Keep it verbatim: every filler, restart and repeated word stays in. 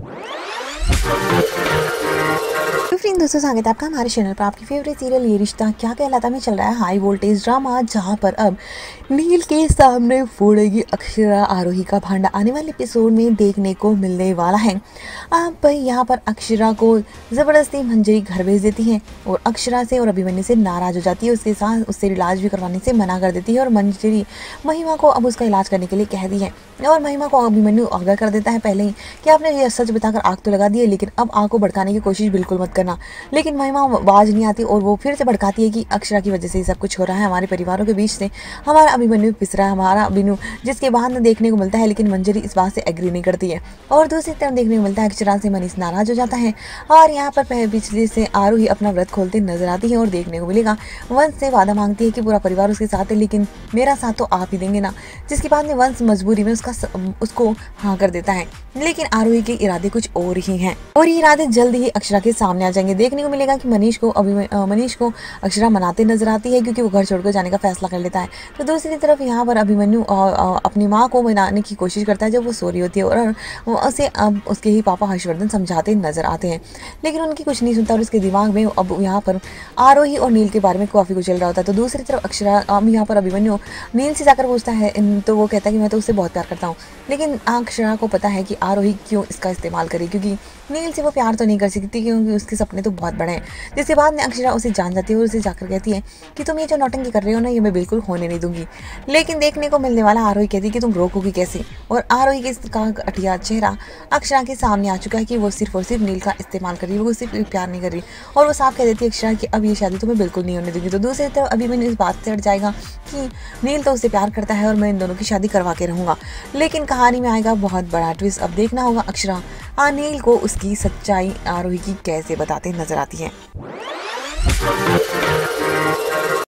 तो फ्रेंड दोस्तों, स्वागत है आपका हमारे चैनल पर। आपकी फेवरेट सीरियल ये रिश्ता क्या कहलाता में चल रहा है हाई वोल्टेज ड्रामा, जहां पर अब नील के सामने फोड़ेगी अक्षरा आरोही का भांडा आने वाले एपिसोड में देखने को मिलने वाला है। अब भाई यहाँ पर अक्षरा को ज़बरदस्ती मंजरी घर भेज देती है और अक्षरा से और अभिमन्यु से नाराज़ हो जाती है। उसके साथ उससे इलाज भी करवाने से मना कर देती है और मंजरी महिमा को अब उसका इलाज करने के लिए कह दी है। और महिमा को अभिमन्यु आगाह कर देता है पहले ही कि आपने ये सच बताकर आग तो लगा दी है, लेकिन अब आग को भड़काने की कोशिश बिल्कुल मत करना। लेकिन महिमा आवाज नहीं आती और वो फिर से भड़काती है कि अक्षरा की वजह से ही सब कुछ हो रहा है, हमारे परिवारों के बीच से हमारा अभिमन्यु पिस रहा है, हमारा अभिमन्यु, जिसके बाद में देखने को मिलता है। लेकिन मंजरी इस बात से एग्री नहीं करती है और दूसरी तरफ देखने को मिलता है अक्षरा से मनीष नाराज हो जाता है और यहाँ पर पिछले से आरोही अपना व्रत खोलते नजर आती है और देखने को मिलेगा वंश से वादा मांगती है कि पूरा परिवार उसके साथ है, लेकिन मेरा साथ तो आप ही देंगे ना। जिसके बाद में वंश मजबूरी में उसका उसको हाँ कर देता है, लेकिन आरोही के इरादे कुछ और ही हैं और ये इरादे जल्द ही अक्षरा के सामने आ जाएंगे। देखने को मिलेगा कि मनीष को अभी मनीष को अक्षरा मनाते नजर आती है क्योंकि वो घर छोड़कर जाने का फैसला कर लेता है। तो दूसरी तरफ यहाँ पर अभिमन्यु अपनी माँ को मनाने की कोशिश करता है जब वो सो रही होती है और उसे अब उसके ही पापा हर्षवर्धन समझाते नजर आते हैं, लेकिन उनकी कुछ नहीं सुनता और उसके दिमाग में अब यहाँ पर आरोही और नील के बारे में काफ़ी कुछ चल रहा होता है। तो दूसरी तरफ अक्षरा अब यहाँ पर अभिमन्यु नील से जाकर पूछता है, तो वो कहता है कि मैं तो उससे बहुत प्यार करता हूँ, लेकिन अक्षरा को पता है कि आरोही क्यों इसका इस्तेमाल करे, क्योंकि नील से वो प्यार तो नहीं कर सकती क्योंकि उसके सपने तो बहुत बड़े हैं। जिसके बाद में अक्षरा उसे जान जाती है और उसे जाकर कहती है कि तुम ये जो नौटंकी कर रहे हो ना, ये मैं बिल्कुल होने नहीं दूंगी। लेकिन देखने को मिलने वाला आरोही कहती है कि तुम रोकोगी कैसे, और आरोही का अटिया चेहरा अक्षरा के सामने आ चुका है कि वो सिर्फ और सिर्फ नील का इस्तेमाल कर रही है, वो सिर्फ प्यार नहीं कर रही और वो साफ कह देती है अक्षरा कि अब ये शादी तुम्हें बिल्कुल नहीं होने दूंगी। तो दूसरी तरफ अभी मैंने इस बात से हट जाएगा कि नील तो उससे प्यार करता है और मैं इन दोनों की शादी करवा के रहूँगा, लेकिन कहानी में आएगा बहुत बड़ा ट्विस्ट। अब देखना होगा अक्षरा अनिल को उसकी सच्चाई आरोही की कैसे बताते नजर आती है।